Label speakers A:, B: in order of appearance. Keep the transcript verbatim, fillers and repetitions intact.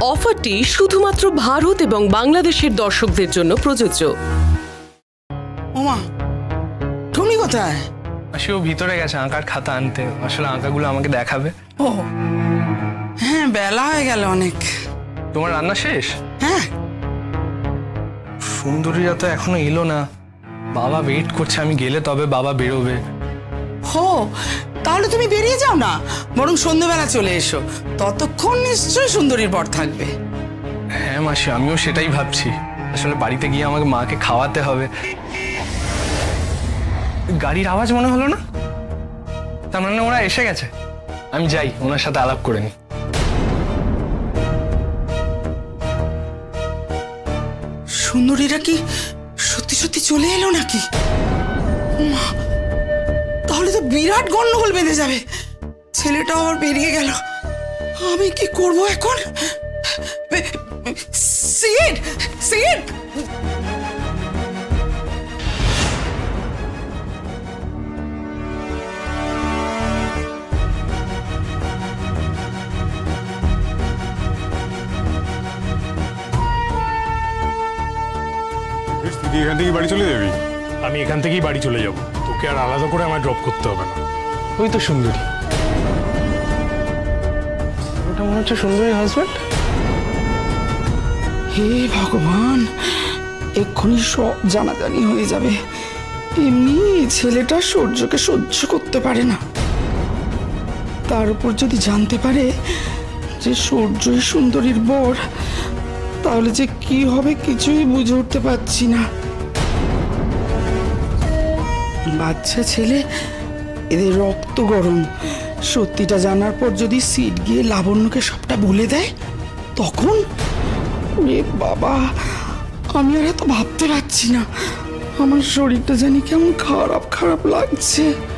A: অফারটি শুধুমাত্র ভারত এবং বাংলাদেশের দর্শকদের জন্য প্রযোজ্য।
B: ওমা, তুমি কোথায়?
C: আসলে ও ভিতরে গেছে আঁকার খাতা আনতে, আসলে আঁকাগুলো আমাকে দেখাবে।
B: ও হ্যাঁ, বেলা হয়ে গেল অনেক।
C: তোমার রান্না শেষ?
B: হ্যাঁ।
C: সুন্দরীরা তো এখনো এলো না, বাবা ওয়েট করছে, আমি গেলে তবে বাবা বেরোবে।
B: হো, তাহলে তুমি বেরিয়ে যাও না, বরং সন্ধ্যেবেলা চলে এসো, ততক্ষণ নিশ্চয়ই সুন্দরীর বর থাকবে।
C: হ্যাঁ মাসি, আমিও সেটাই ভাবছি। আসলে বাড়িতে গিয়ে আমাকে মাকে খাওয়াতে হবে। গাড়ির আওয়াজ মনে হলো না? তার মানে ওরা এসে গেছে। আমি যাই, ওনার সাথে আলাপ করে নি।
B: সুন্দরীরা কি সত্যি সত্যি চলে এলো নাকি? তাহলে তো বিরাট গন্ডগোল বেঁধে যাবে। ছেলেটাও আবার বেরিয়ে গেল, আমি কি করব এখন? সিড সিড
D: তুই এখান থেকে বাড়ি চলে যাবি?
E: আমি এখান থেকেই বাড়ি চলে যাব, তোকে আর আলাদা করে আমায় ড্রপ করতে হবে না।
C: ওই তো সুন্দরী, ওটা মনে হচ্ছে সুন্দরী হাজবেন্ড।
B: হে ভগবান, এক্ষুনি সব জানাজানি হয়ে যাবে। এমনি ছেলেটা সূর্যকে সহ্য করতে পারে না, তার উপর যদি জানতে পারে যে সূর্যই সুন্দরীর বর, তাহলে যে কি হবে কিছুই বুঝে উঠতে পারছি না। বাচ্চা ছেলে, এদের রক্ত গরম। সত্যিটা জানার পর যদি সিট গিয়ে লাবণ্যকে সবটা বলে দেয়, তখন রে বাবা, আমি আর এত ভাবতে পারছি না। আমার শরীরটা জানি কেমন খারাপ খারাপ লাগছে।